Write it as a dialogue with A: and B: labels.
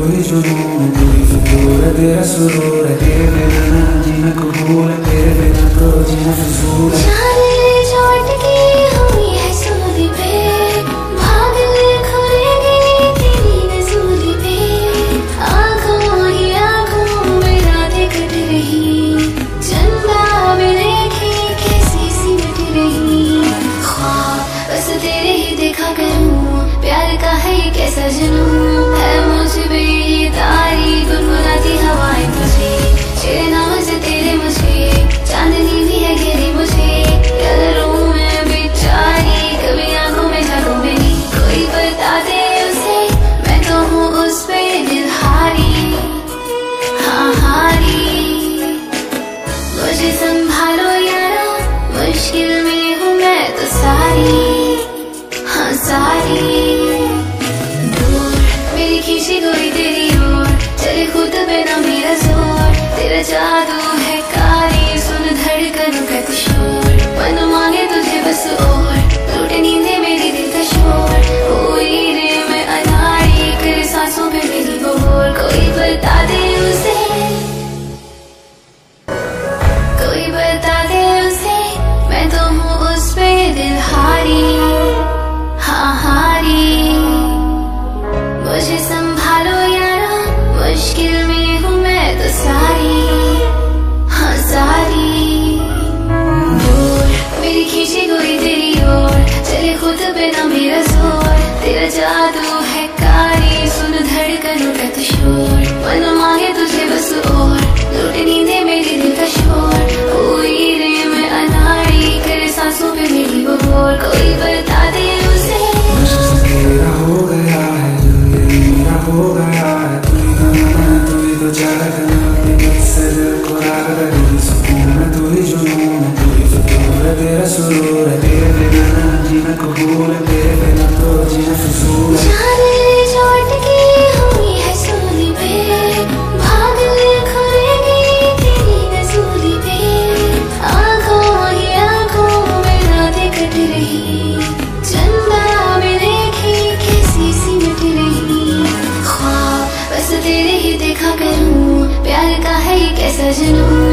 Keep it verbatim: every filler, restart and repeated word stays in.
A: तू ही जुनून है, तू ही फितूर है, तेरा सुरूर है, तेरे बिना ना जीना कबूल है, तेरे बिना तो जीना फिजूल है।
B: प्यार का है ये कैसा जुनून है, मुझे भी ये तारीफ गुनगुनाती हवाएं तुझे, तेरे नाम से तेरे मुझे, चांदनी भी है घेरी मुझे, क्या करूं मैं बेचारी, कभी आंखों में जागो मेरी, कोई बता दे उसे, मैं तो हूँ उस पे दिल हारी, हाँ हारी। मुझे संभालो यारा, मुश्किल में हूँ मैं तो सारी, हाँ सारी। दूर मेरी खींची कोई तेरी ओर, चले खुद पे ना मेरा जोर, तेरा जादू है कारी, सुन धड़कनों का शोर, मन मांगे तुझे बस और, टूटे नींदे मेरी दिल का शोर, हुई रे मैं अनाड़ी, कर सांसों पे मेरी वो बोल, कोई बता दे उसे, कोई बता दे उसे, मैं तो हूँ उस पे दिल हारी, हाँ हारी। मुझे संभालो यारा, मुश्किल में हूँ मैं तो सारी, हाँ सारी। दूर मेरी खींची कोई तेरी ओर, चले खुद पे ना मेरा जोर, तेरा जादू है कारी, सुन धड़कनों का शोर, मन मांगे तुझे बस और, लूटे नींदे मेरी दिल का शोर, हुई रे मैं अनाड़ी, कर सांसों पे मेरी वो बोल, कोई बता दे उसे,
A: तेरा हो गया है जो ये मेरा हो गया है, तू ही गाना तू ही तो चारा करना, अपने दिल से दिल को राग करेगी सुकून है, तू ही जुनून है, तू ही फितूर है, तेरा सुरूर है, तेरे बिना ना जीना कबूल है, तेरे बिना तो जीना फिजूल है।
B: तेरे ही देखा करूं, प्यार का है ये कैसा जुनून